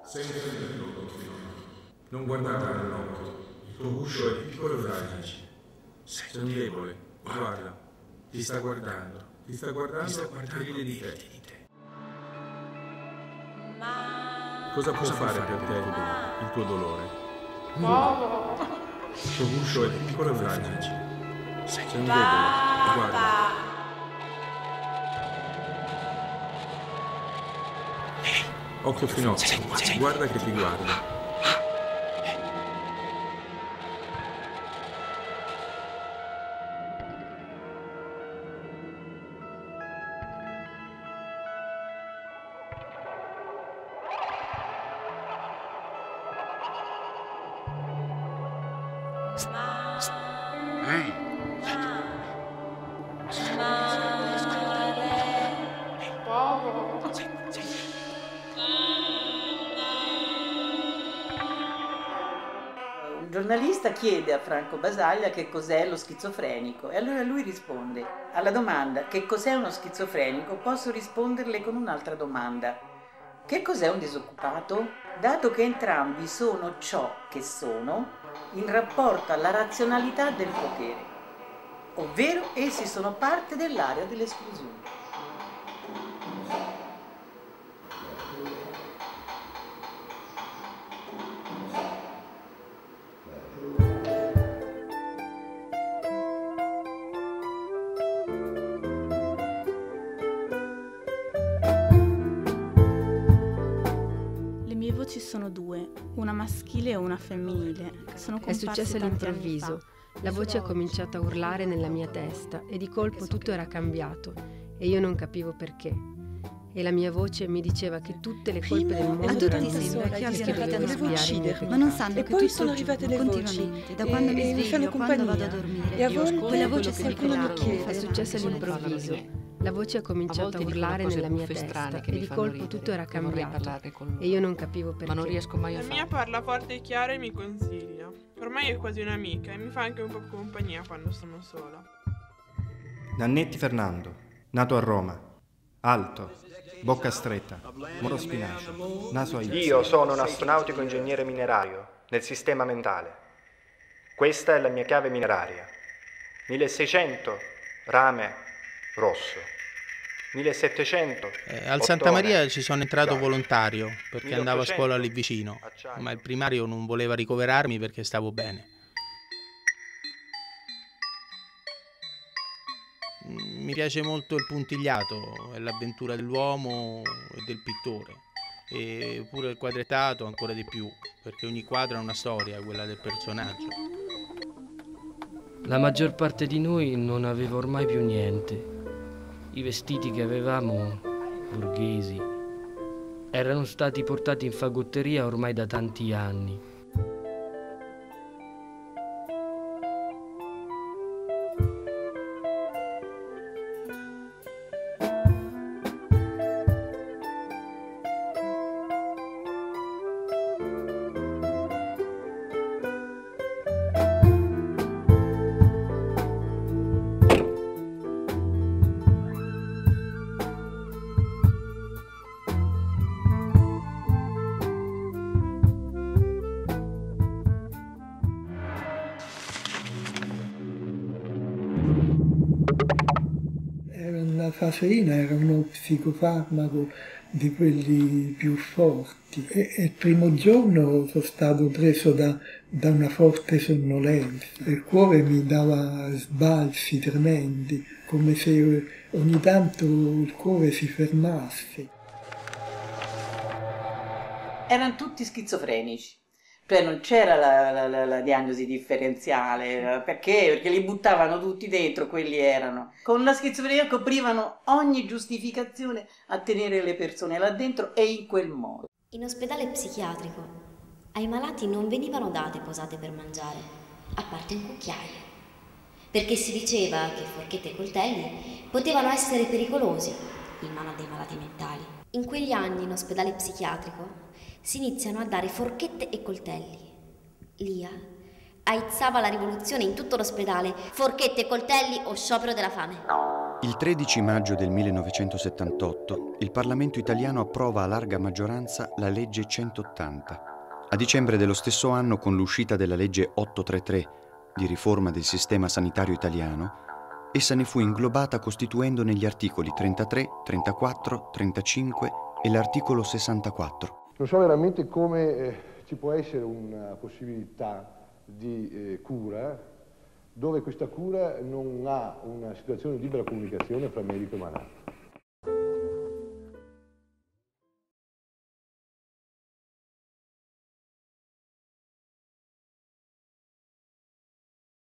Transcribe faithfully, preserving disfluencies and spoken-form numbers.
Sempre nel tuo continuo. Non guardare nell'occhio. Il tuo guscio è piccolo e fragile. Sei debole. Guarda. Ti sta guardando. Ti sta guardando, ti sta guardando e ride di te. Cosa può fare per te il tuo dolore? Nulla. Il tuo guscio è piccolo e fragile. Sei debole. Guarda. Occhio finocchio, guarda che ti guarda. Ehi. Il giornalista chiede a Franco Basaglia che cos'è lo schizofrenico e allora lui risponde: alla domanda che cos'è uno schizofrenico posso risponderle con un'altra domanda: che cos'è un disoccupato? Dato che entrambi sono ciò che sono in rapporto alla razionalità del potere, ovvero essi sono parte dell'area dell'esclusione. Ci sono due, una maschile e una femminile. Sono È successo all'improvviso. La voce ha cominciato a urlare nella mia testa e di colpo tutto era cambiato e io non capivo perché. E la mia voce mi diceva che tutte le colpe del mondo erano mie, che dovevo spiare, ma non sanno e che poi tutto sono giù, arrivate le continuamente, voci da quando e, mi e mi sveglio, fanno quando compagnia vado a dormire. e a volte quella voce qualcuno mi chiede. È successo all'improvviso. La voce ha cominciato a, a urlare nella mia testa e di colpo ridere, tutto era cambiato e io non capivo perché. Ma non riesco mai a La farlo. mia parla forte e chiara e mi consiglia. Ormai è quasi un'amica e mi fa anche un po' compagnia quando sono sola. Nannetti Fernando, nato a Roma, alto, bocca stretta, moro spinacio, naso a X. Io sono un astronautico ingegnere minerario nel sistema mentale. Questa è la mia chiave mineraria. milleseicento, rame rosso. millesettecento. Eh, al Santa ottone, Maria ci sono entrato giallo. volontario perché andavo a scuola lì milleottocento, vicino, acciaio. ma il primario non voleva ricoverarmi perché stavo bene. Mm, Mi piace molto il puntigliato, è l'avventura dell'uomo e del pittore, e pure il quadrettato ancora di più, perché ogni quadro ha una storia, quella del personaggio. La maggior parte di noi non aveva ormai più niente. I vestiti che avevamo, borghesi, erano stati portati in fagotteria ormai da tanti anni. La faseina era uno psicofarmaco di quelli più forti e, e il primo giorno sono stato preso da, da una forte sonnolenza. Il cuore mi dava sbalzi tremendi, come se ogni tanto il cuore si fermasse. Erano tutti schizofrenici. Cioè non c'era la, la, la, la diagnosi differenziale, perché? Perché li buttavano tutti dentro, quelli erano. Con la schizofrenia coprivano ogni giustificazione a tenere le persone là dentro e in quel modo. In ospedale psichiatrico ai malati non venivano date posate per mangiare, a parte un cucchiaio, perché si diceva che forchette e coltelli potevano essere pericolosi in mano dei malati mentali. In quegli anni in ospedale psichiatrico si iniziano a dare forchette e coltelli. Lia aizzava la rivoluzione in tutto l'ospedale. Forchette e coltelli o sciopero della fame. Il tredici maggio del millenovecentosettantotto il Parlamento italiano approva a larga maggioranza la legge centottanta. A dicembre dello stesso anno, con l'uscita della legge ottocentotrentatré di riforma del sistema sanitario italiano, essa ne fu inglobata costituendone gli articoli trentatré, trentaquattro, trentacinque e l'articolo sessantaquattro. Non so veramente come eh, ci può essere una possibilità di eh, cura dove questa cura non ha una situazione di libera comunicazione fra medico e malato.